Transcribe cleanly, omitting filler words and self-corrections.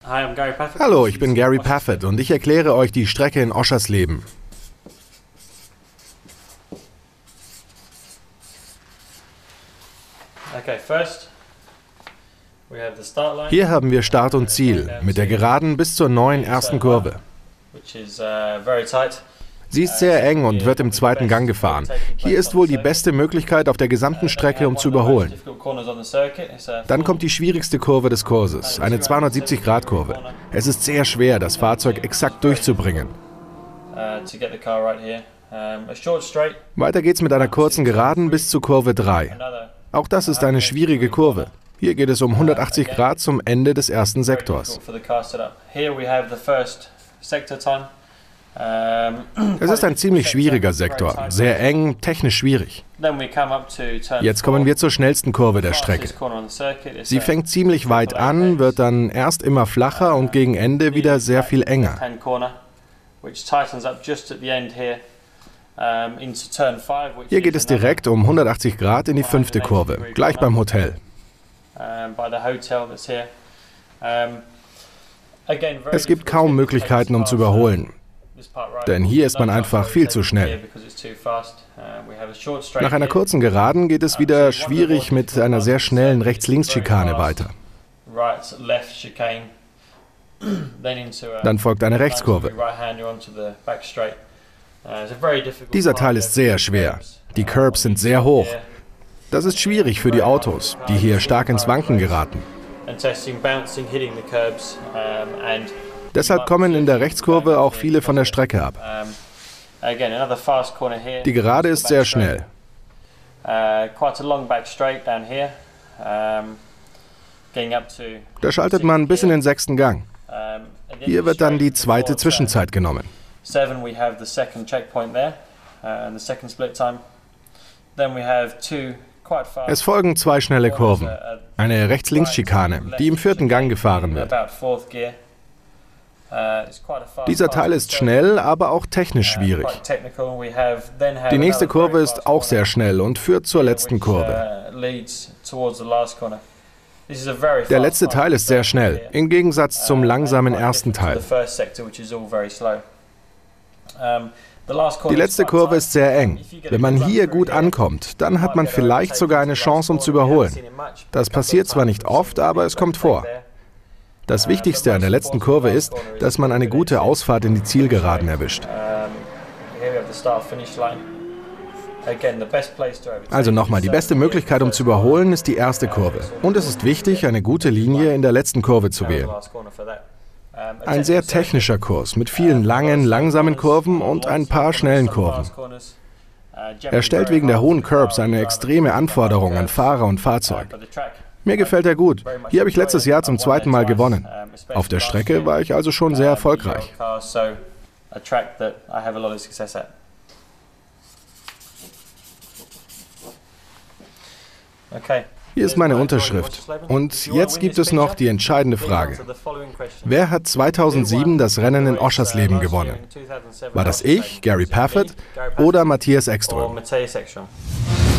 Hallo, ich bin Gary Paffett und ich erkläre euch die Strecke in Oschersleben. Hier haben wir Start und Ziel, mit der Geraden bis zur neuen ersten Kurve. Sie ist sehr eng und wird im zweiten Gang gefahren. Hier ist wohl die beste Möglichkeit auf der gesamten Strecke, um zu überholen. Dann kommt die schwierigste Kurve des Kurses, eine 270-Grad-Kurve. Es ist sehr schwer, das Fahrzeug exakt durchzubringen. Weiter geht's mit einer kurzen Geraden bis zur Kurve 3. Auch das ist eine schwierige Kurve. Hier geht es um 180 Grad zum Ende des ersten Sektors. Es ist ein ziemlich schwieriger Sektor, sehr eng, technisch schwierig. Jetzt kommen wir zur schnellsten Kurve der Strecke. Sie fängt ziemlich weit an, wird dann erst immer flacher und gegen Ende wieder sehr viel enger. Hier geht es direkt um 180 Grad in die 5. Kurve, gleich beim Hotel. Es gibt kaum Möglichkeiten, um zu überholen. Denn hier ist man einfach viel zu schnell. Nach einer kurzen Geraden geht es wieder schwierig mit einer sehr schnellen Rechts-Links-Schikane weiter. Dann folgt eine Rechtskurve. Dieser Teil ist sehr schwer. Die Curbs sind sehr hoch. Das ist schwierig für die Autos, die hier stark ins Wanken geraten. Deshalb kommen in der Rechtskurve auch viele von der Strecke ab. Die Gerade ist sehr schnell. Da schaltet man bis in den 6. Gang. Hier wird dann die zweite Zwischenzeit genommen. Es folgen 2 schnelle Kurven. Eine Rechts-Links-Schikane, die im 4. Gang gefahren wird. Dieser Teil ist schnell, aber auch technisch schwierig. Die nächste Kurve ist auch sehr schnell und führt zur letzten Kurve. Der letzte Teil ist sehr schnell, im Gegensatz zum langsamen ersten Teil. Die letzte Kurve ist sehr eng. Wenn man hier gut ankommt, dann hat man vielleicht sogar eine Chance, um zu überholen. Das passiert zwar nicht oft, aber es kommt vor. Das Wichtigste an der letzten Kurve ist, dass man eine gute Ausfahrt in die Zielgeraden erwischt. Also nochmal, die beste Möglichkeit, um zu überholen, ist die erste Kurve. Und es ist wichtig, eine gute Linie in der letzten Kurve zu wählen. Ein sehr technischer Kurs mit vielen langen, langsamen Kurven und ein paar schnellen Kurven. Er stellt wegen der hohen Curbs eine extreme Anforderung an Fahrer und Fahrzeug. Mir gefällt er gut. Hier habe ich letztes Jahr zum 2. Mal gewonnen. Auf der Strecke war ich also schon sehr erfolgreich. Hier ist meine Unterschrift. Und jetzt gibt es noch die entscheidende Frage. Wer hat 2007 das Rennen in Oschersleben gewonnen? War das ich, Gary Paffett, oder Matthias Ekström?